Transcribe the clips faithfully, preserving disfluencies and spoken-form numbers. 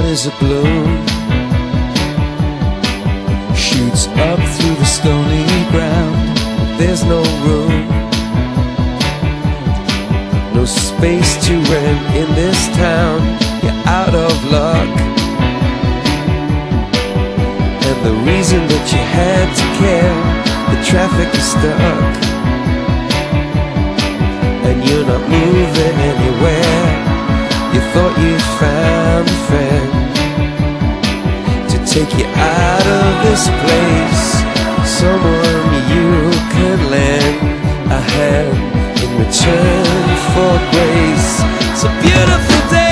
is a bloom, shoots up through the stony ground. There's no room, no space to rent in this town. You're out of luck, and the reason that you had to care, the traffic is stuck, and you're not moving anywhere. You thought you found a friend to take you out of this place, someone you could lend a hand in return for grace. It's a beautiful day.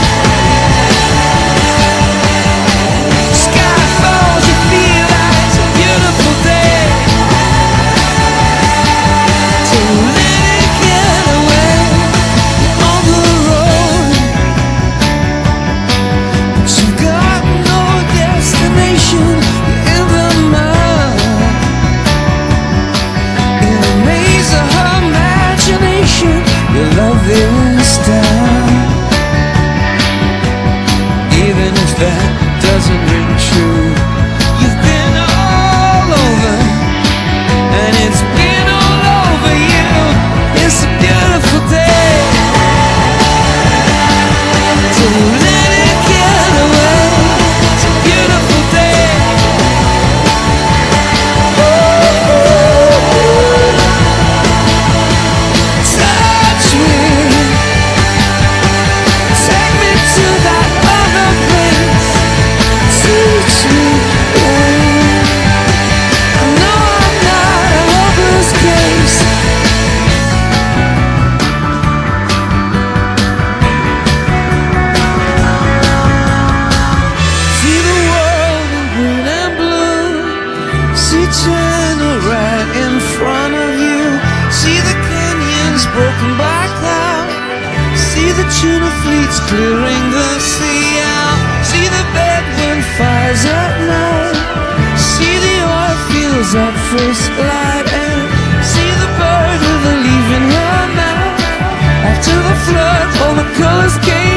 Sky falls, you feel like it's a beautiful day to let it get away on the road. But you've got no destination, you're in the mud, in a maze of her imagination. Your love is down, even if that doesn't ring true. You've been all over, and it's been all over you. It's a beautiful day to let it get away. It's a beautiful day. Touch me, take me to that other place. Teach me, babe. I know I'm not a hopeless case. See the world in green and blue. See China right in front of you. See the canyons broken by cloud. See the tuna fleets clearing the sea out. See the bedroom fires at night. See the oil fields at first light. And see the bird with a leaf in her mouth. After the flood, all the colors came